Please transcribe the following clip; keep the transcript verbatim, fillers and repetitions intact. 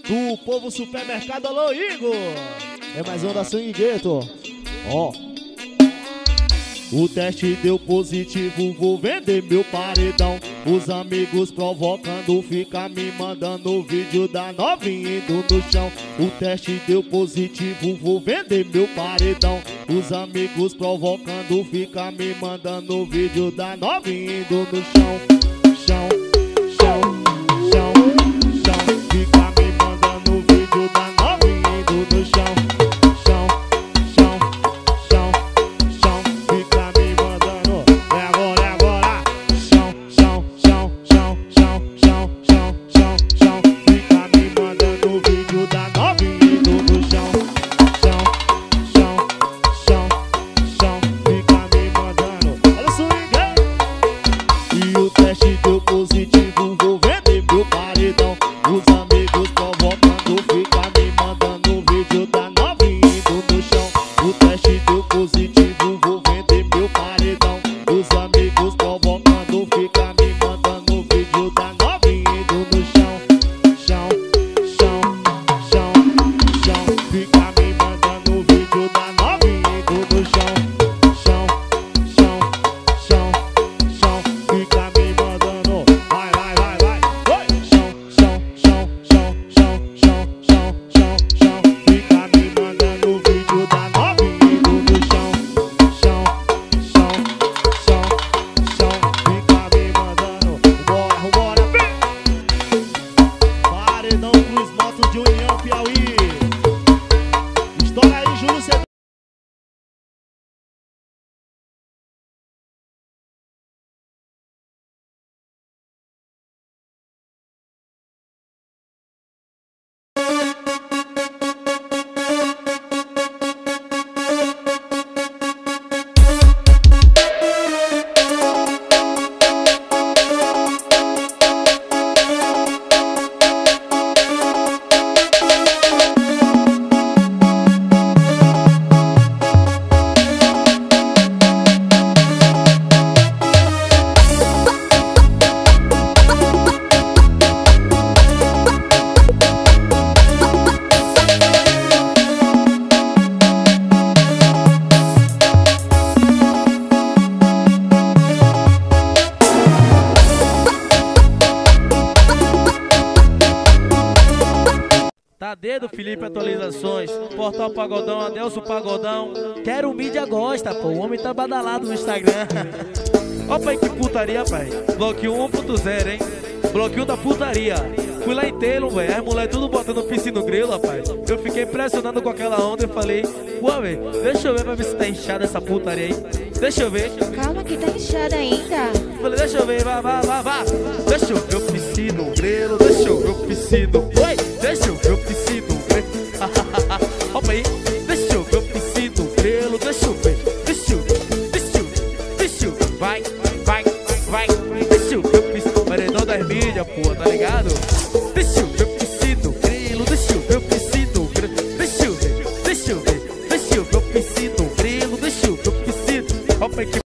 do Povo Supermercado. Alô, Igor! É mais um da Swing Ghetto. Ó. O teste deu positivo, vou vender meu paredão. Os amigos provocando, fica me mandando vídeo da novinha indo no chão. O teste deu positivo, vou vender meu paredão. Os amigos provocando, fica me mandando vídeo da novinha indo no chão. Chão, chão, chão, chão. Fica me mandando vídeo da novinha indo no chão. Dedo Felipe Atualizações, Portal Pagodão, Adelso Pagodão. Quero mídia gosta, pô. O homem tá badalado no Instagram. Ó, pai, que putaria, pai. Bloque um ponto zero, hein? Bloque um da putaria. Fui lá em Telo, velho. As mulheres tudo botando piscina no grilo, rapaz. Eu fiquei impressionado com aquela onda e falei, ué, velho, deixa eu ver pra ver se tá inchada essa putaria aí. Deixa eu ver. Calma que tá inchada ainda. Falei, deixa eu ver, vá, vá, vá, vá. Deixa eu ver o piscino no grilo. Deixa eu ver o piscino. Oi, deixa eu ver o piscino. Opa aí, deixa eu ver o piscino, grelo, deixa eu ver, deixa eu ver, deixa eu ver, deixa eu ver, vai, vai, vai, deixa eu ver o piscino, paredão das mídias, pô, tá ligado? Deixa eu ver o piscino, grelo, deixa eu ver o piscino, grelo, deixa eu ver, deixa eu ver, deixa eu ver o piscino, grelo, deixa eu ver o piscino, opa aí que